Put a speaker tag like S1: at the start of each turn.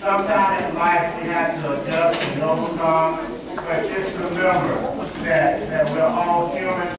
S1: sometimes in life we have to adjust and overcome, but just remember that we're all human.